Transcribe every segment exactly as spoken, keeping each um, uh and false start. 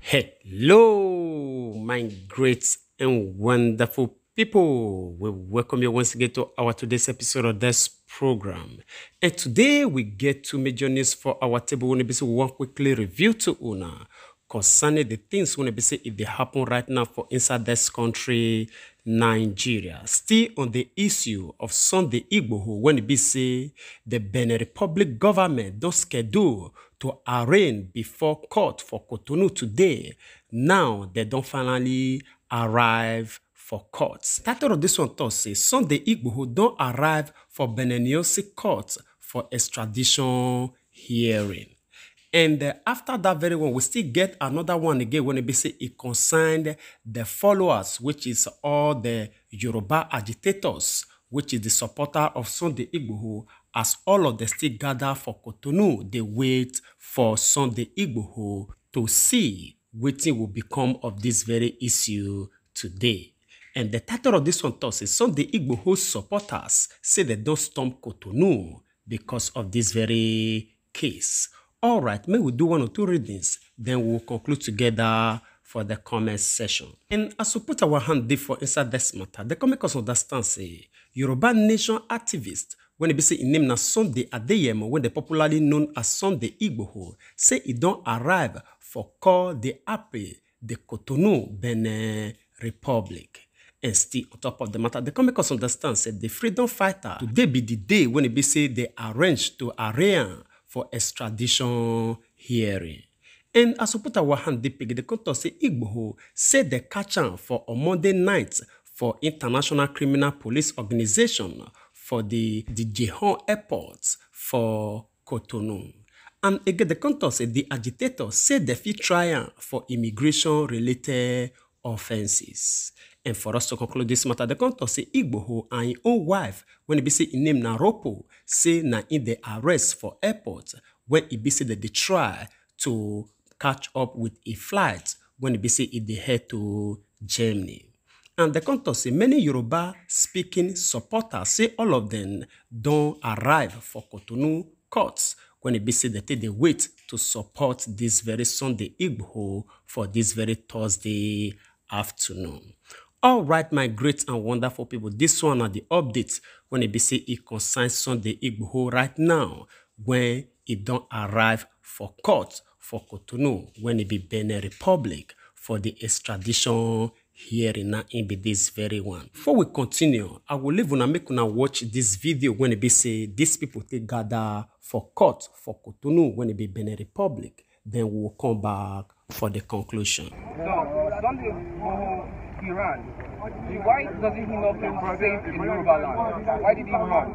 Hello, my great and wonderful people. We welcome you once again to our today's episode of this program. And today we get two major news for our table. We want to quickly review to Una concerning the things we say if they happen right now for inside this country, Nigeria. Still on the issue of Sunday Igboho, when it be say the Benin Republic government don't schedule to arraign before court for Cotonou today. Now they don't finally arrive for court. Title of this one thought say Sunday Igboho don't arrive for Benin court for extradition hearing. And uh, after that very one, we still get another one again when it be say it concerned the followers, which is all the Yoruba agitators, which is the supporter of Sunday Igboho, as all of them still gather for Cotonou. They wait for Sunday Igboho to see what will become of this very issue today. And the title of this one thought is Sunday Igboho supporters say they don't storm Cotonou because of this very case. All right, may we do one or two readings, then we'll conclude together for the comment session. And as we put our hand there for inside this matter, the comment us understand say Yoruba Nation activist, when it be say in name na Sunday Adeyemo, when they popularly known as Sunday Igboho, say it don't arrive for Cour De'appal De Cotonou, Benin Republic. And still on top of the matter, the comment us understand say the freedom fighter, today be the day when it be say they arrange to arraign for extradition hearing. And as we put our hand deep, the court say Igboho said they catch him for on Monday night for International Criminal Police Organization for the, the Cadjèhoun airport for Cotonou. And again, the court say the agitator said they fit try for immigration-related offences. And for us to conclude this matter, the court say Igboho and his own wife, when he be say in name na Ropo, say na in the arrest for airport, when he be say that they try to catch up with a flight, when he be say if they head to Germany. And the court say many Yoruba speaking supporters say all of them don't arrive for Cotonou courts, when it be say that they wait to support this very Sunday Igboho for this very Thursday afternoon. All right, my great and wonderful people, this one are the updates when it be say it concerns Sunday Igboho right now, when it don't arrive for court for Cotonou, when it be Benin Republic for the extradition hearing now in be this very one. Before we continue, I will leave una make una watch this video when it be say these people take gather for court for Cotonou when it be Benin Republic. Then we will come back for the conclusion. So, Sunday Igboho, he ran. Why doesn't he not feel safe in Yoruba land? Why did he run?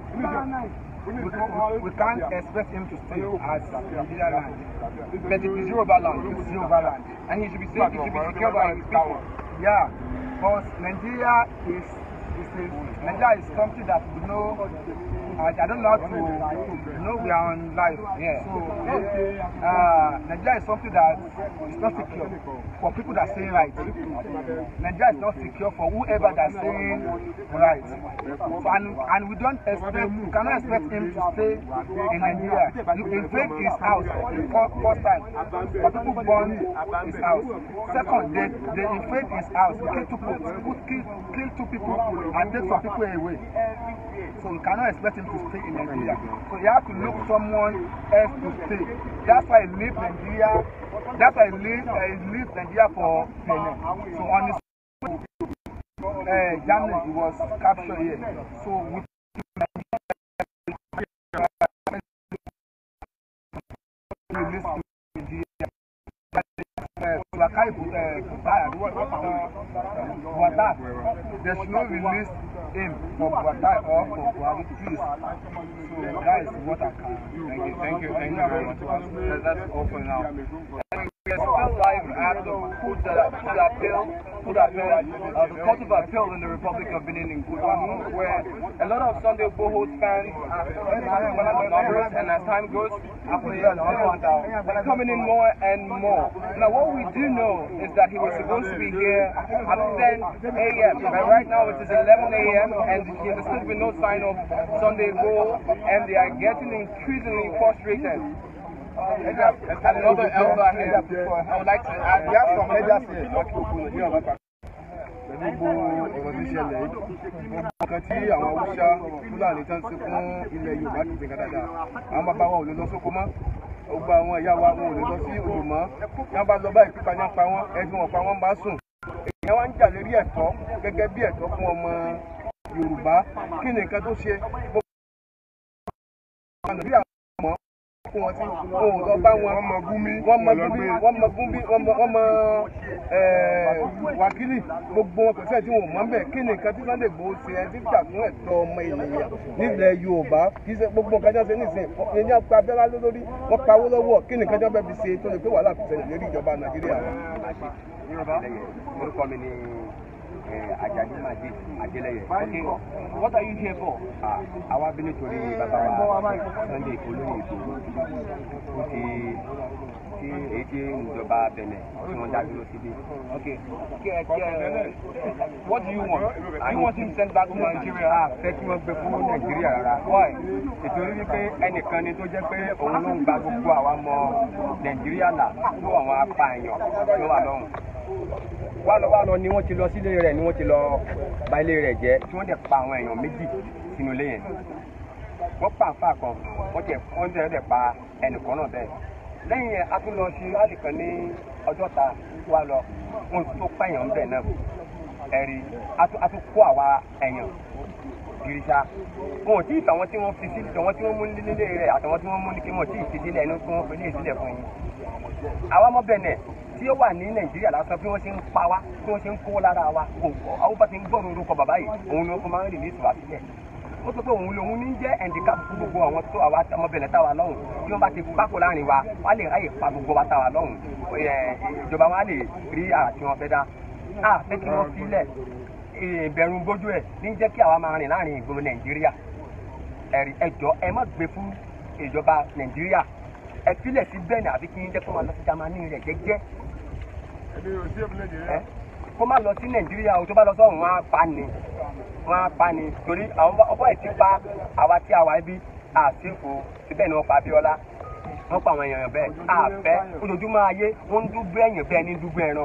We, we can't expect him to stay as Nigeria land. But it is Yoruba land, it is Yoruba land. And he should be safe, he should be secured by his people. Yeah, because Nigeria is, is a, Nigeria is something that we know. I, I don't know how to you know we are on live. Yeah. So uh, Nigeria is something that is not secure for people that say right. Nigeria is not secure for whoever that's saying right. So, and, and we don't expect, we cannot expect him to stay in Nigeria. You invade his house for first time. For people born his house. Second, they, they invade his house. They kill two people, kill, kill two people and take some people away. So we cannot expect him to stay in Nigeria. So you have to look someone else to stay. That's why he leave Nigeria. That's why he leave, uh, he leave Nigeria for Benin. So on his uh, Germany, he was captured here. So we released to Nigeria. They should not release him for Buatai or for Buhari, please. So that is what I can. Thank you, thank you, thank you very much. That's all for now. We are still live at the Cour De'appal De Cotonou, uh, the Court of Appeal in the Republic of Benin in Cotonou, where a lot of Sunday Igboho fans are numbers, and as time goes, they're coming in more and more. Now, what we do know is that he was supposed to be here at ten A M But right now it is eleven A M and there has still been no sign of Sunday Igboho, and they are getting increasingly frustrated. Another elder here, I would like to add, we have some elders here. Ọ̀rọ̀ tí ṣẹlẹ̀ yìí, nǹkan tí àwọn Haúsá Fúlàní tán ṣe fún ilẹ̀ Yorùbá ti ṣe dáadáa. Àwọn bàbá wa ò lè lọ sóko mọ́, gbogbo àwọn ìyá wa wọn ò lè lọ sí odò mọ́. Yán bá lọ báyìí pípa yán pa wọ́n, ẹ̀sùn wọn pa wọ́n bá sùn. Èèyàn wá ń jà lórí ẹ̀tọ́ gẹ́gẹ́ bí ẹ̀tọ́ fún ọmọ Yorùbá. Kí ni nǹkan tó ṣe? Wọ́n ti ohun lọ bá wọn mọ gúnmí wọ́n mọ gúnmí wọ́n mọ gúnmí wọ́n mọ wọ́n mọ wákìlì gbogbo wọn kò sẹ́ẹ̀ tí wọ́n mọ̀ bẹ́ẹ̀ kí ni nǹkan tí Sunday Igboho ṣe ẹ́ tí gbà fún ẹ̀tọ́ ọmọ ènìyàn nílẹ̀ Yorùbá kì í ṣe gbogbo nǹkan jẹ́ ṣe nísìn ẹ̀yìn apá abẹ́rẹ́ lórí wọ́n pawó lọ́wọ́ kí ni nǹkan jẹ́ bẹ́ẹ̀ fi ṣe tó lè pé wàhálà fi ṣẹlẹ̀ lórí ìjọba Nàìjíríà. Orúkọ mi ni Adeyemo Adeyemo. Okay, what are you here for? Àwa bí nítorí bàbá wa Sunday Igboho ó ti tí èyí tí ìjọba Benin tí wọ́n dá dúró síbí. Okay, what do you want? Do you want him sent back to Nigeria? A fẹ́ kí wọ́n gbé fún Nàìjíríà rárá. Why? Nítorí wípé ẹnìkan ni tó jẹ́ pé òun ló ń gba gbogbo àwa ọmọ Nàìjíríà là fún àwọn apààyàn tó wà lọ́hùn. Wá lọ wá lọ ni wọ́n ti lọ sílé rẹ̀ ni wọ́n ti lọ bà ilé rẹ̀ jẹ́ tí wọ́n dẹ̀ pa àwọn èèyàn méjì sínú ilé yẹn. Wọ́n pa àǹfà kan wọ́n tẹ̀ wọ́n tẹ̀ dẹ̀ pa ẹnìkan náà bẹ́ẹ̀. Lẹ́yìn yẹn a tún lọ sí láti kan ní Ọjọ́ta tó wá lọ wọ́n tó pààyàn bẹ́ẹ̀ náà ẹ̀rí a tún kó àwa èèyàn gírísà. Wọn ò tí ì tàwọn tí wọ́n fi sí tàwọn tí wọ́n mú nílé rẹ̀ àtàwọn tí wọ́n mú ní kí wọ́n tí ì fi sílẹ̀ inú tí wọ́n fi lé ìsílẹ̀ fún yín. Àwa ọmọ Benin tí ó wà ní Nàìjíríà lásán bí wọ́n ṣe ń pa wá bí wọ́n ṣe ń kó lára wa kò kọ́ àwọn bá ti ń gbọ́rọ̀ orúkọ bàbá yìí òun ni wọ́n máa ń rìn ní ìtura sílẹ̀. Ó sọ pé òun lòun ní jẹ́ handicap fún gbogbo àwọn tó àwa ọmọ Benin táwa lọ́hùn tí wọ́n bá ti pákó láàrin wa wọ́n á lè ráyè pa gbogbo wa táwa lọ́hùn ìjọba wọn á lè rí àrà tí wọ́n fẹ́ dá. A fẹ́ kí wọ́n sílẹ̀ ìbẹ̀rù bójú ẹ̀ ní jẹ́ kí àwa máa rìn láàrin ìgboro Nàìjíríà. Ẹ̀rí ẹjọ́ ẹ má gbé fún ìjọba Nàìjíríà ẹ fílẹ̀ sí Benin àbí kí n jẹ́ kó máa lọ sí Jámánì rẹ̀ jẹ́jẹ́. Kó má lọ sí Nàìjíríà o tó bá lọ sọ́run wọn á pa ni wọn á pa ni torí àwọn ọkọ ẹ̀ ti pa àwa tí a wà níbí àsìkò síbẹ̀ ni wọ́n pa Abíọ́lá wọ́n pa àwọn èèyàn bẹ́ẹ̀ àfẹ́ ojoojúmọ́ ayé wọ́n ń dúgbò ẹ̀yìn bẹ́ẹ̀ ní dúgbò ẹran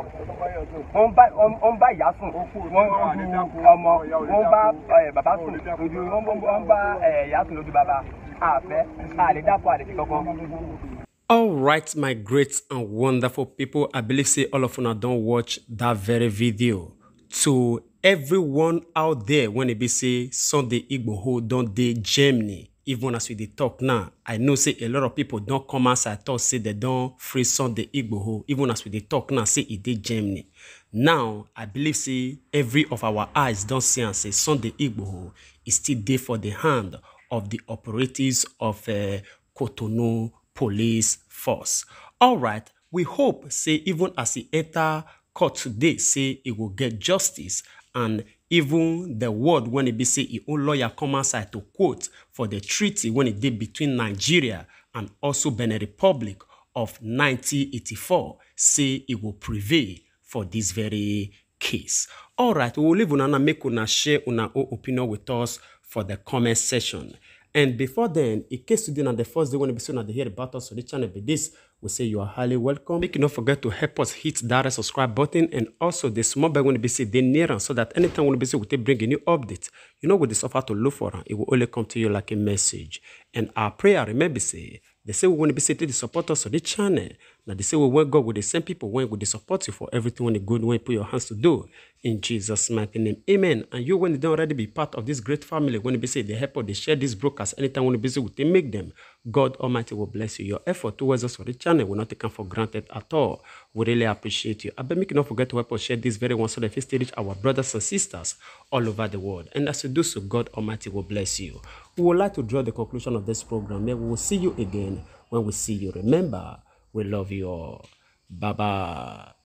wọ́n ń bá ìyá sùn wọ́n ń lu ọmọ wọ́n ń bá bàbá sùn lójú wọ́n ń bá ìyá sùn lójú bàbá àfẹ́ àlè dápọ̀ àlè ti kankan. All right, my great and wonderful people, I believe say all of you don't watch that very video. To everyone out there, when it be say Sunday Igboho don't dey Germany, even as we dey talk now, I know say a lot of people don't come outside talk say they don't free Sunday Igboho, even as we dey talk now, say it dey Germany. Now, I believe say every of our eyes don't see and say Sunday Igboho is still there for the hand of the operatives of uh, Cotonou police force. All right, we hope say even as he enter court today, say he will get justice, and even the word when it be say his own lawyer come outside to quote for the treaty when it did between Nigeria and also Benin Republic of nineteen eighty-four, say it will prevail for this very case. All right, we will leave una make una share una own opinion with us for the comment section. And before then, in case today on the first day when we soon at the hear about us on the channel be this, we say you are highly welcome. Make you not forget to help us hit that subscribe button and also the small bell when we say they near us so that anytime when we say we take bring a new update, you know with this offer to look for it will only come to you like a message. And our prayer, remember say they say we want to be say to support us on the channel. Now they say we want God with the same people when we support you for everything when the good when you put your hands to do. In Jesus' mighty name, amen. And you when you don't already be part of this great family, when you say they help or they share this broadcast anytime when you busy with they make them, God Almighty will bless you. Your effort towards us for the channel will not taken for granted at all. We really appreciate you. I bet make you not forget to help us share this very one so that we still reach our brothers and sisters all over the world. And as you do so, God Almighty will bless you. We would like to draw the conclusion of this program. Maybe we will see you again when we see you. Remember, we love you all. Bye-bye.